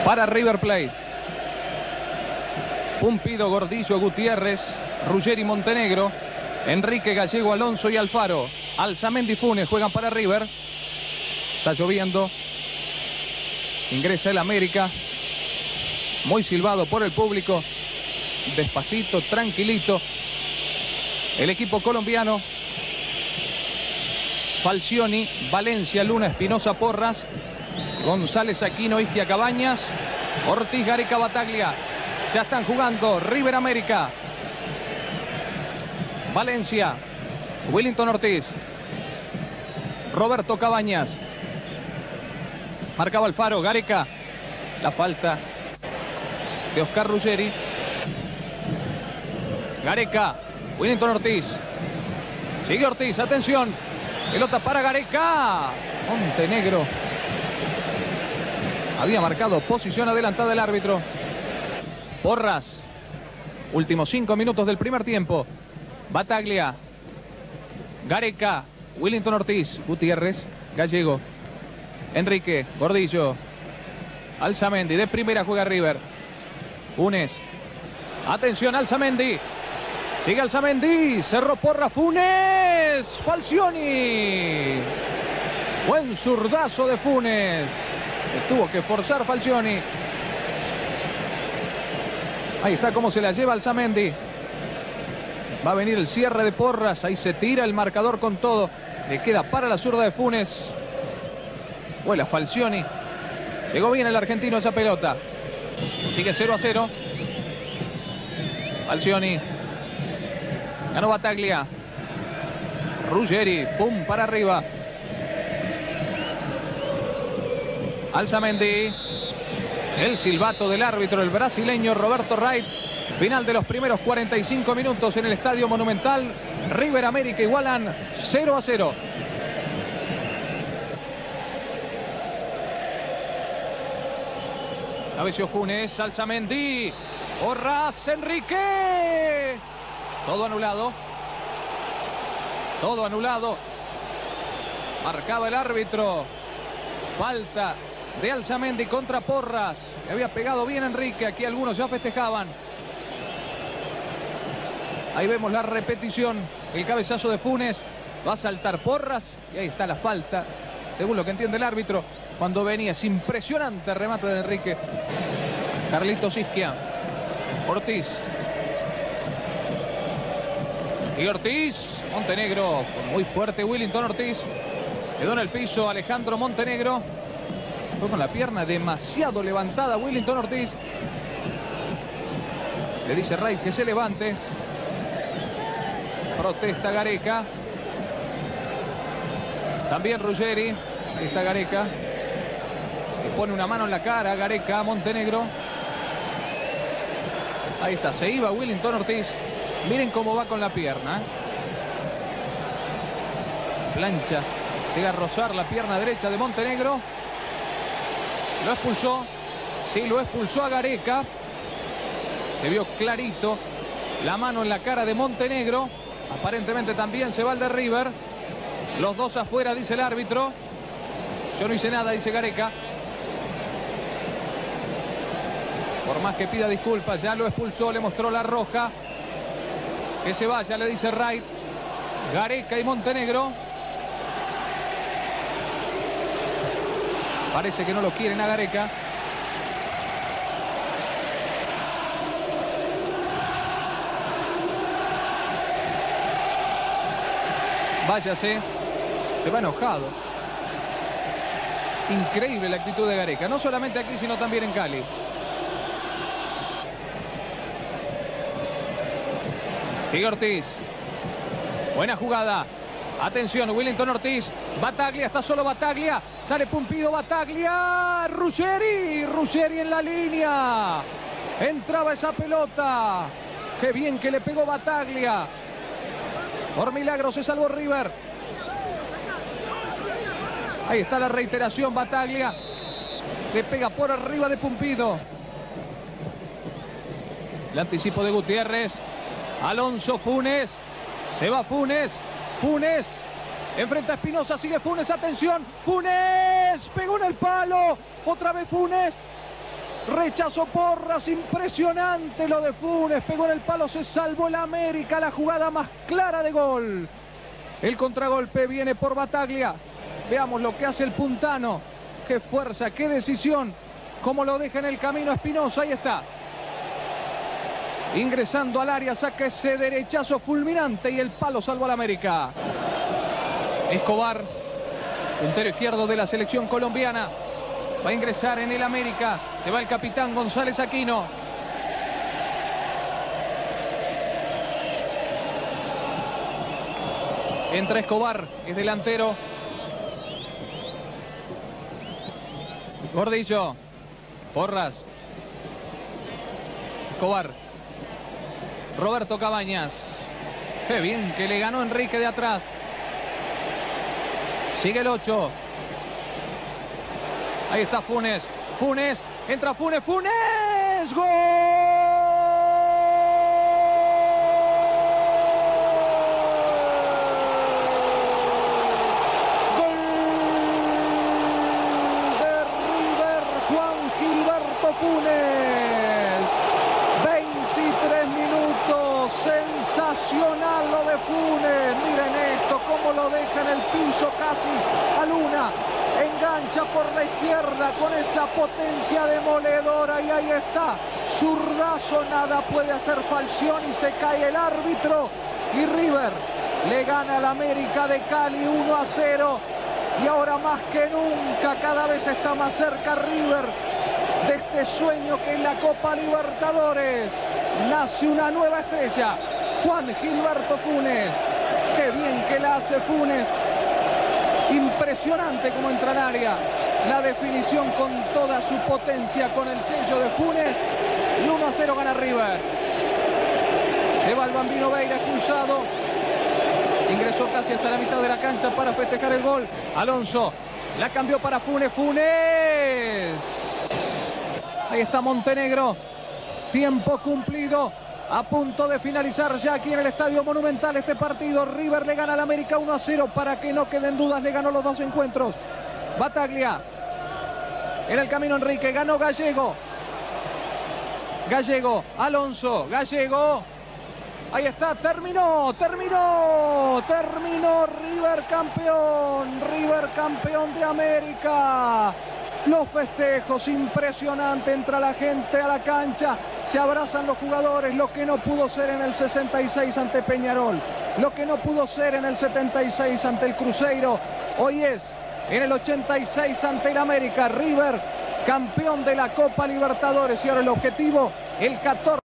para River Plate. Pumpido, Gordillo, Gutiérrez, Ruggeri, Montenegro, Enrique, Gallego, Alonso y Alfaro. Alzamendi, Funes juegan para River. Está lloviendo. Ingresa el América. Muy silbado por el público. Despacito, tranquilito. El equipo colombiano. Falcioni, Valencia, Luna, Espinosa, Porras, González, Aquino, Isquia, Cabañas, Ortiz, Gareca, Bataglia. Ya están jugando River, América. Valencia, Willington Ortiz, Roberto Cabañas. Marcaba Alfaro, Gareca. La falta de Oscar Ruggeri. Gareca, Willington Ortiz. Sigue Ortiz, atención. Pelota para Gareca. Montenegro. Había marcado posición adelantada el árbitro. Porras. Últimos 5 minutos del primer tiempo. Bataglia. Gareca. Willington Ortiz. Gutiérrez. Gallego. Enrique. Gordillo. Alzamendi. De primera juega River. Funes. Atención, Alzamendi. Sigue Alzamendi. Cerró Porra. Funes. Falcioni. Buen zurdazo de Funes. Tuvo que forzar Falcioni. Ahí está cómo se la lleva Alzamendi. Va a venir el cierre de Porras. Ahí se tira el marcador con todo. Le queda para la zurda de Funes. Vuela Falcioni. Llegó bien el argentino a esa pelota. Sigue 0-0. Falcioni. Ganó Bataglia. Ruggeri. Pum para arriba. Alzamendi. El silbato del árbitro, el brasileño Roberto Wright. Final de los primeros 45 minutos en el Estadio Monumental. River, América igualan 0-0. Cabeció Funes, Alzamendi. Porras, Enrique. Todo anulado. Todo anulado. Marcaba el árbitro. Falta de Alzamendi contra Porras. Le había pegado bien Enrique. Aquí algunos ya festejaban. Ahí vemos la repetición. El cabezazo de Funes. Va a saltar Porras. Y ahí está la falta. Según lo que entiende el árbitro. Cuando venía es impresionante remate de Enrique. Carlitos Isquia. Ortiz. Y Ortiz. Montenegro. Muy fuerte Willington Ortiz. Quedó en el piso Alejandro Montenegro. Fue con la pierna demasiado levantada Willington Ortiz. Le dice Wright que se levante. Protesta Gareca. También Ruggeri. Ahí está Gareca. Le pone una mano en la cara Gareca a Montenegro. Ahí está, se iba Willington Ortiz. Miren cómo va con la pierna. Plancha. Llega a rozar la pierna derecha de Montenegro. Lo expulsó. Sí, lo expulsó a Gareca. Se vio clarito la mano en la cara de Montenegro. Aparentemente también se va el de River. Los dos afuera, dice el árbitro. Yo no hice nada, dice Gareca. Por más que pida disculpas, ya lo expulsó, le mostró la roja. Que se vaya, le dice Wright. Gareca y Montenegro. Parece que no lo quieren a Gareca. Váyase. Se va enojado. Increíble la actitud de Gareca. No solamente aquí, sino también en Cali. Sigue Ortiz. Buena jugada. Atención, Willington Ortiz. Bataglia, está solo Bataglia. Sale Pumpido, Bataglia. Ruggeri. Ruggeri en la línea. Entraba esa pelota. Qué bien que le pegó Bataglia. Por milagro se salvó River. Ahí está la reiteración, Bataglia. Le pega por arriba de Pumpido. El anticipo de Gutiérrez. Alonso, Funes. Se va Funes. Funes. Enfrenta a Espinosa. Sigue Funes. Atención. Funes. Pegó en el palo. Otra vez Funes. Rechazó Porras, impresionante lo de Funes, pegó en el palo, se salvó el América, la jugada más clara de gol. El contragolpe viene por Battaglia. Veamos lo que hace el puntano. Qué fuerza, qué decisión. Cómo lo deja en el camino Espinosa, ahí está. Ingresando al área, saca ese derechazo fulminante y el palo salvó al América. Escobar, puntero izquierdo de la selección colombiana. Va a ingresar en el América. Se va el capitán González Aquino. Entra Escobar, es delantero. Gordillo. Porras. Escobar. Roberto Cabañas. Qué bien que le ganó Enrique de atrás. Sigue el 8. Ahí está Funes. Funes. Entra Funes. ¡Funes! ¡Gol! ¡Gol de River! Juan Gilberto Funes. 23 minutos. Sensacional lo de Funes. Miren esto, cómo lo deja en el piso casi a Luna. Engancha por la izquierda con esa potencia demoledora y ahí está. Zurdazo, nada puede hacer Falcioni y se cae el árbitro. Y River le gana al América de Cali 1-0. Y ahora más que nunca cada vez está más cerca River de este sueño que es la Copa Libertadores. Nace una nueva estrella. Juan Gilberto Funes. Qué bien que la hace Funes. Impresionante como entra al área. La definición con toda su potencia con el sello de Funes. Y 1-0 gana River. Se va el Bambino Veira expulsado. Ingresó casi hasta la mitad de la cancha para festejar el gol. Alonso la cambió para Funes. Funes. Ahí está Montenegro. Tiempo cumplido. A punto de finalizar ya aquí en el Estadio Monumental este partido. River le gana al América 1-0. Para que no queden dudas, le ganó los dos encuentros. Battaglia. En el camino Enrique. Ganó Gallego. Gallego. Alonso. Gallego. Ahí está. Terminó. Terminó. Terminó. River campeón. River campeón de América. Los festejos, impresionante, entra la gente a la cancha, se abrazan los jugadores, lo que no pudo ser en el 66 ante Peñarol, lo que no pudo ser en el 76 ante el Cruzeiro, hoy es en el 86 ante el América. River, campeón de la Copa Libertadores, y ahora el objetivo, el 14.